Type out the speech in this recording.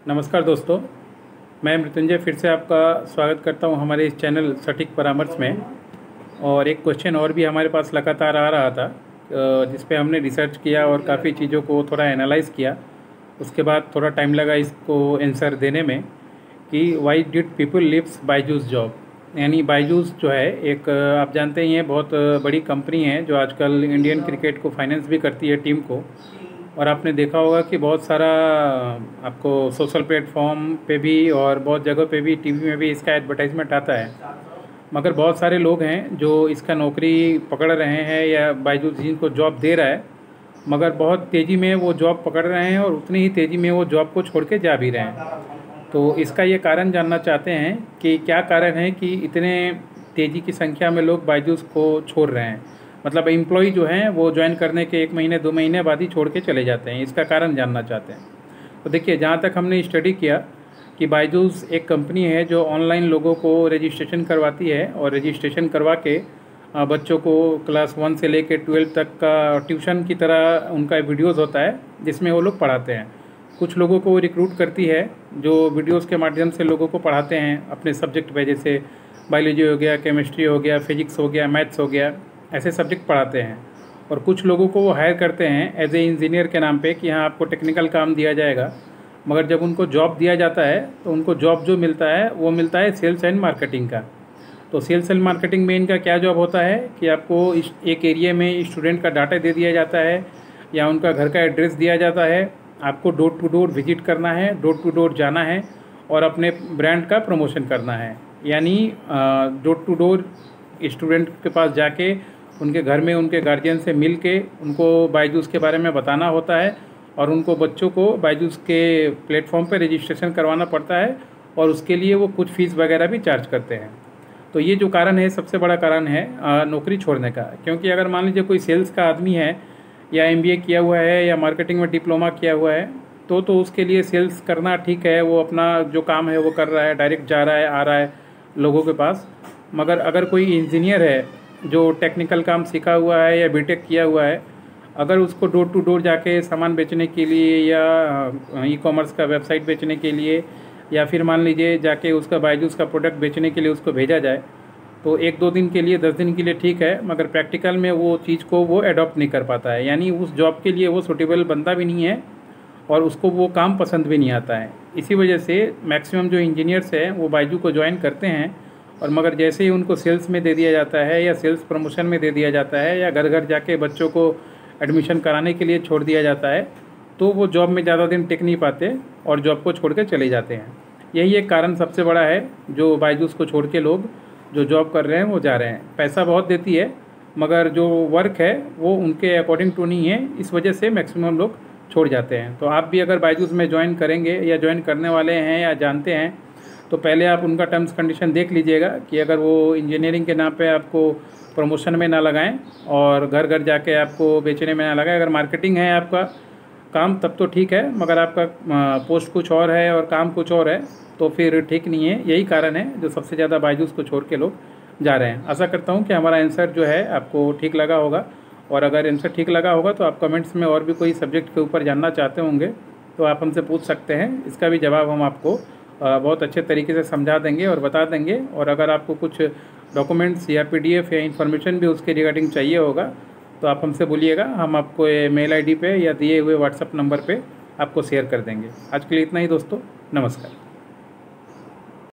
नमस्कार दोस्तों, मैं मृत्युंजय फिर से आपका स्वागत करता हूं हमारे इस चैनल सटीक परामर्श में। और एक क्वेश्चन और भी हमारे पास लगातार आ रहा था जिस पे हमने रिसर्च किया और काफ़ी चीज़ों को थोड़ा एनालाइज़ किया। उसके बाद थोड़ा टाइम लगा इसको आंसर देने में कि why did people leaves Byju's job. यानी बायजूस जो है एक आप जानते ही हैं बहुत बड़ी कंपनी है जो आजकल इंडियन क्रिकेट को फाइनेंस भी करती है टीम को। और आपने देखा होगा कि बहुत सारा आपको सोशल प्लेटफॉर्म पे भी और बहुत जगह पे भी टीवी में भी इसका एडवर्टाइजमेंट आता है। मगर बहुत सारे लोग हैं जो इसका नौकरी पकड़ रहे हैं या बायजूस जिनको जॉब दे रहा है, मगर बहुत तेज़ी में वो जॉब पकड़ रहे हैं और उतनी ही तेज़ी में वो जॉब को छोड़ के जा भी रहे हैं। तो इसका ये कारण जानना चाहते हैं कि क्या कारण है कि इतने तेज़ी की संख्या में लोग बायजूस को छोड़ रहे हैं। मतलब एम्प्लॉय जो हैं वो ज्वाइन करने के 1 महीने 2 महीने बाद ही छोड़ के चले जाते हैं। इसका कारण जानना चाहते हैं। तो देखिए, जहाँ तक हमने स्टडी किया कि बायजूस एक कंपनी है जो ऑनलाइन लोगों को रजिस्ट्रेशन करवाती है और रजिस्ट्रेशन करवा के बच्चों को क्लास 1 से लेकर 12 तक का ट्यूशन की तरह उनका वीडियोज़ होता है जिसमें वो लोग पढ़ाते हैं। कुछ लोगों को रिक्रूट करती है जो वीडियोज़ के माध्यम से लोगों को पढ़ाते हैं अपने सब्जेक्ट पे, जैसे बायोलॉजी हो गया, केमिस्ट्री हो गया, फिजिक्स हो गया, मैथ्स हो गया, ऐसे सब्जेक्ट पढ़ाते हैं। और कुछ लोगों को वो हायर करते हैं एज ए इंजीनियर के नाम पे कि हाँ आपको टेक्निकल काम दिया जाएगा। मगर जब उनको जॉब दिया जाता है तो उनको जॉब जो मिलता है वो मिलता है सेल्स एंड मार्केटिंग का। तो सेल्स एंड मार्केटिंग में इनका क्या जॉब होता है कि आपको एक एरिया में स्टूडेंट का डाटा दे दिया जाता है या उनका घर का एड्रेस दिया जाता है। आपको डोर टू डोर विजिट करना है, डोर टू डोर जाना है और अपने ब्रांड का प्रमोशन करना है। यानी डोर टू डोर स्टूडेंट के पास जाके उनके घर में उनके गार्जियन से मिल के उनको बायजूस के बारे में बताना होता है और उनको बच्चों को बायजूस के प्लेटफॉर्म पे रजिस्ट्रेशन करवाना पड़ता है और उसके लिए वो कुछ फ़ीस वगैरह भी चार्ज करते हैं। तो ये जो कारण है, सबसे बड़ा कारण है नौकरी छोड़ने का। क्योंकि अगर मान लीजिए कोई सेल्स का आदमी है या MBA किया हुआ है या मार्केटिंग में डिप्लोमा किया हुआ है तो उसके लिए सेल्स करना ठीक है, वो अपना जो काम है वो कर रहा है, डायरेक्ट जा रहा है, आ रहा है लोगों के पास। मगर अगर कोई इंजीनियर है जो टेक्निकल काम सीखा हुआ है या बीटेक किया हुआ है, अगर उसको डोर टू डोर जाके सामान बेचने के लिए या ई-कॉमर्स का वेबसाइट बेचने के लिए या फिर मान लीजिए जाके उसका बायजूस का प्रोडक्ट बेचने के लिए उसको भेजा जाए तो 1-2 दिन के लिए, 10 दिन के लिए ठीक है, मगर प्रैक्टिकल में वो चीज़ को वो एडॉप्ट नहीं कर पाता है। यानी उस जॉब के लिए वो सूटेबल बनता भी नहीं है और उसको वो काम पसंद भी नहीं आता है। इसी वजह से मैक्सिमम जो इंजीनियर्स हैं वो बायजू को ज्वाइन करते हैं और मगर जैसे ही उनको सेल्स में दे दिया जाता है या सेल्स प्रमोशन में दे दिया जाता है या घर घर जाके बच्चों को एडमिशन कराने के लिए छोड़ दिया जाता है तो वो जॉब में ज़्यादा दिन टिक नहीं पाते और जॉब को छोड़ के चले जाते हैं। यही एक कारण सबसे बड़ा है जो बायजूस को छोड़ के लोग जो जॉब कर रहे हैं वो जा रहे हैं। पैसा बहुत देती है मगर जो वर्क है वो उनके अकॉर्डिंग टू नहीं है, इस वजह से मैक्सिमम लोग छोड़ जाते हैं। तो आप भी अगर बायजूस में ज्वाइन करेंगे या ज्वाइन करने वाले हैं या जानते हैं तो पहले आप उनका टर्म्स कंडीशन देख लीजिएगा कि अगर वो इंजीनियरिंग के नाम पे आपको प्रमोशन में ना लगाएं और घर घर जाके आपको बेचने में ना लगाएं। अगर मार्केटिंग है आपका काम तब तो ठीक है, मगर आपका पोस्ट कुछ और है और काम कुछ और है तो फिर ठीक नहीं है। यही कारण है जो सबसे ज़्यादा बायजूस को छोड़ के लोग जा रहे हैं। आशा करता हूँ कि हमारा आंसर जो है आपको ठीक लगा होगा और अगर आंसर ठीक लगा होगा तो आप कमेंट्स में और भी कोई सब्जेक्ट के ऊपर जानना चाहते होंगे तो आप हमसे पूछ सकते हैं। इसका भी जवाब हम आपको बहुत अच्छे तरीके से समझा देंगे और बता देंगे। और अगर आपको कुछ डॉक्यूमेंट्स या PDF या इन्फॉर्मेशन भी उसके रिगार्डिंग चाहिए होगा तो आप हमसे बोलिएगा, हम आपको मेल ID पे या दिए हुए WhatsApp नंबर पे आपको शेयर कर देंगे। आज के लिए इतना ही दोस्तों, नमस्कार।